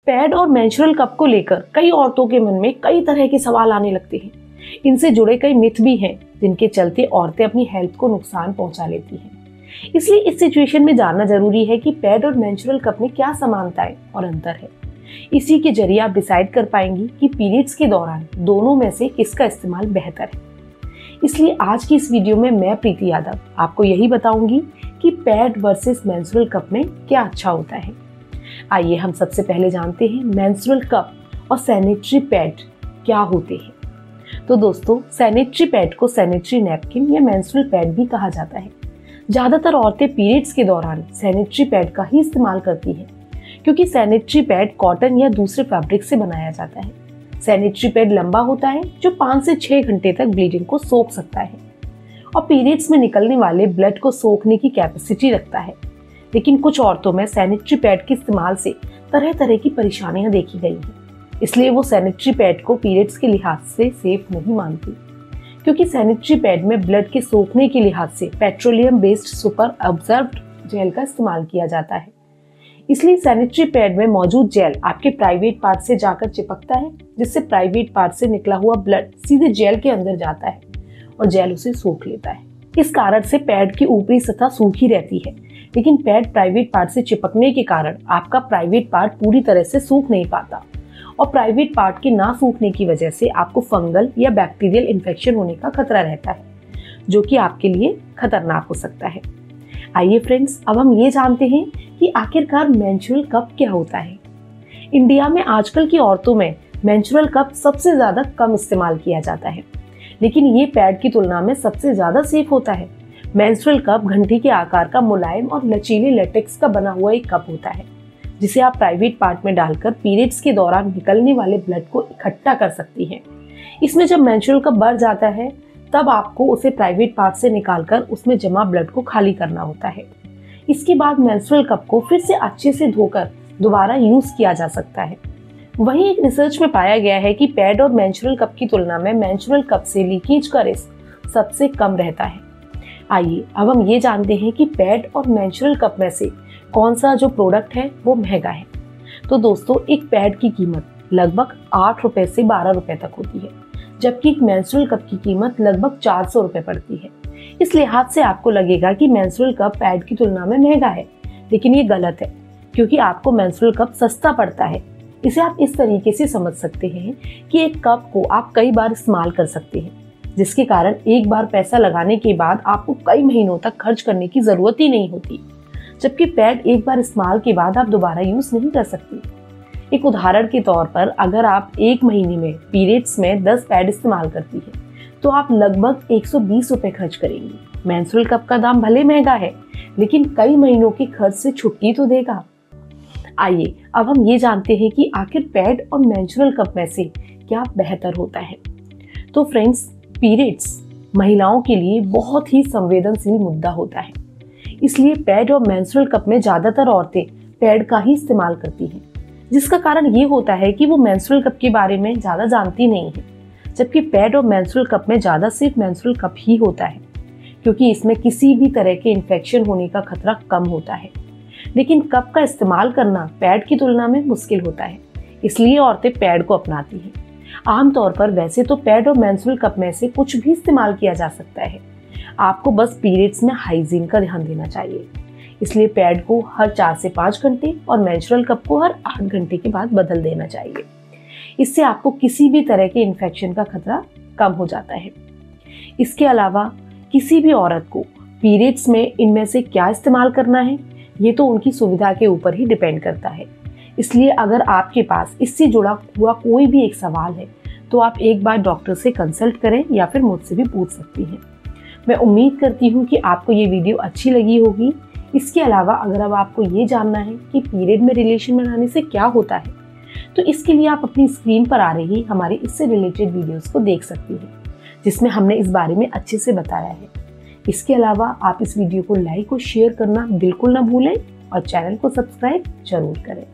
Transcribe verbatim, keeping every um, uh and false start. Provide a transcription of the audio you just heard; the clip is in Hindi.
पैड और मेंस्ट्रुअल कप को लेकर कई औरतों के मन में कई तरह के सवाल आने लगते हैं। इनसे जुड़े कई मिथ भी हैं जिनके चलते औरतें अपनी हेल्थ को नुकसान पहुंचा लेती हैं। इसलिए इस सिचुएशन में जानना जरूरी है कि पैड और मेंस्ट्रुअल कप में क्या समानताएं और अंतर है। इसी के जरिए आप डिसाइड कर पाएंगी कि पीरियड्स के दौरान दोनों में से किसका इस्तेमाल बेहतर है। इसलिए आज की इस वीडियो में मैं प्रीति यादव आपको यही बताऊंगी कि पैड वर्सेस मेंस्ट्रुअल कप में क्या अच्छा होता है। आइए हम सबसे पहले जानते हैं मेंस्ट्रुअल कप और सैनिटरी पैड क्या होते हैं। तो दोस्तों, सैनिटरी पैड को सैनिटरी नैपकिन या मेंस्ट्रुअल पैड भी कहा जाता है। ज्यादातर औरतें पीरियड्स के दौरान सैनिटरी पैड का ही इस्तेमाल करती हैं, क्योंकि सैनिटरी पैड कॉटन या दूसरे फैब्रिक से बनाया जाता है। सैनिटरी पैड लंबा होता है जो पाँच से छह घंटे तक ब्लीडिंग को सोख सकता है और पीरियड्स में निकलने वाले ब्लड को सोखने की कैपेसिटी रखता है। लेकिन कुछ औरतों में सैनिटरी पैड के इस्तेमाल से तरह तरह की परेशानियां देखी गई हैं, इसलिए वो सैनिटरी पैड को पीरियड्स के लिहाज से सेफ नहीं मानती, क्योंकि सैनिटरी पैड में ब्लड के सोखने के लिहाज से petroleum based super absorbed gel का इस्तेमाल किया जाता है। इसलिए सैनिटरी पैड में मौजूद जेल आपके प्राइवेट पार्ट से जाकर चिपकता है, जिससे प्राइवेट पार्ट से निकला हुआ ब्लड सीधे जेल के अंदर जाता है और जेल उसे सोख लेता है। इस कारण से पैड की ऊपरी सतह सूखी रहती है, लेकिन पैड प्राइवेट पार्ट से चिपकने के कारण आपका प्राइवेट पार्ट पूरी तरह से सूख नहीं पाता और प्राइवेट पार्ट के ना सूखने की वजह से आपको फंगल या बैक्टीरियल इन्फेक्शन होने का खतरा रहता है, जो कि आपके लिए खतरनाक हो सकता है। आइए फ्रेंड्स, अब हम ये जानते हैं कि आखिरकार मेंस्ट्रुअल कप क्या होता है। इंडिया में आजकल की औरतों में मेंस्ट्रुअल कप सबसे ज्यादा कम इस्तेमाल किया जाता है, लेकिन ये पैड की तुलना में सबसे ज्यादा सेफ होता है। मेंस्ट्रुअल कप घंटी के आकार का मुलायम और लचीले लेटेक्स का बना हुआ एक कप होता है, जिसे आप प्राइवेट पार्ट में डालकर पीरियड्स के दौरान निकलने वाले ब्लड को इकट्ठा कर सकती हैं। इसमें जब मेंस्ट्रुअल कप बढ़ जाता है, तब आपको उसे प्राइवेट पार्ट से निकालकर उसमें जमा ब्लड को खाली करना होता है। इसके बाद मेंस्ट्रुअल कप को फिर से अच्छे से धोकर दोबारा यूज किया जा सकता है। वहीं एक रिसर्च में पाया गया है कि पैड और मेंस्ट्रुअल कप की तुलना में मेंस्ट्रुअल कप से लीकेज का रिस्क सबसे कम रहता है। आइए अब हम ये जानते हैं कि पैड और मेंस्ट्रुअल कप में से कौन सा जो प्रोडक्ट है वो महंगा है। तो दोस्तों, एक पैड की कीमत लगभग आठ रुपए से बारह रुपए तक होती है, जबकि एक मेंस्ट्रुअल कप की कीमत लगभग चार सौ रुपए पड़ती है। इस लिहाज से आपको लगेगा कि मेंस्ट्रुअल कप पैड की तुलना में महंगा है, लेकिन ये गलत है, क्योंकि आपको मेंस्ट्रुअल कप सस्ता पड़ता है। इसे आप इस तरीके से समझ सकते हैं कि एक कप को आप कई बार इस्तेमाल कर सकते हैं, जिसके कारण एक बार पैसा लगाने के बाद आपको कई महीनों तक खर्च करने की जरूरत ही नहीं होती, जबकि पैड एक बार इस्तेमाल के बाद आप दोबारा यूज नहीं कर सकती। एक उदाहरण के तौर पर, अगर आप एक महीने में पीरियड्स में दस पैड इस्तेमाल करती है, तो आप लगभग एक सौ बीस रुपए खर्च करेंगी। मेंस्ट्रुअल कप का दाम भले महंगा है, लेकिन कई महीनों के खर्च से छुट्टी तो देगा। आइए अब हम ये जानते हैं कि आखिर पैड और मेंस्ट्रुअल कप में से क्या बेहतर होता है। तो फ्रेंड्स, पीरियड्स महिलाओं के लिए बहुत ही संवेदनशील मुद्दा होता है, इसलिए पैड और मेंस्ट्रुअल कप में ज्यादातर औरतें पैड का ही इस्तेमाल करती हैं, जिसका कारण ये होता है कि वो मेंस्ट्रुअल कप के बारे में ज्यादा जानती नहीं है, जबकि पैड और मेंस्ट्रुअल कप में ज्यादा सिर्फ मेंस्ट्रुअल कप ही होता है, क्योंकि इसमें किसी भी तरह के इन्फेक्शन होने का खतरा कम होता है। लेकिन कप का इस्तेमाल करना पैड की तुलना में मुश्किल होता है, इसलिए औरतें पैड को अपनाती हैं। आमतौर पर वैसे तो पैड और मेंस्ट्रुअल कप में से कुछ भी इस्तेमाल किया जा सकता है, आपको बस पीरियड्स में हाइजीन का ध्यान देना चाहिए। इसलिए पैड को हर चार से पाँच घंटे और मेंस्ट्रुअल कप को हर आठ घंटे के बाद बदल देना चाहिए। इससे आपको किसी भी तरह के इन्फेक्शन का खतरा कम हो जाता है। इसके अलावा किसी भी औरत को पीरियड्स में इनमें से क्या इस्तेमाल करना है, ये तो उनकी सुविधा के ऊपर ही डिपेंड करता है। इसलिए अगर आपके पास इससे जुड़ा हुआ कोई भी एक सवाल है, तो आप एक बार डॉक्टर से कंसल्ट करें या फिर मुझसे भी पूछ सकती हैं। मैं उम्मीद करती हूँ कि आपको ये वीडियो अच्छी लगी होगी। इसके अलावा अगर अब आपको ये जानना है कि पीरियड में रिलेशन बनाने से क्या होता है, तो इसके लिए आप अपनी स्क्रीन पर आ रही हमारी इससे रिलेटेड वीडियोस को देख सकती हैं, जिसमें हमने इस बारे में अच्छे से बताया है। इसके अलावा आप इस वीडियो को लाइक और शेयर करना बिल्कुल ना भूलें और चैनल को सब्सक्राइब जरूर करें।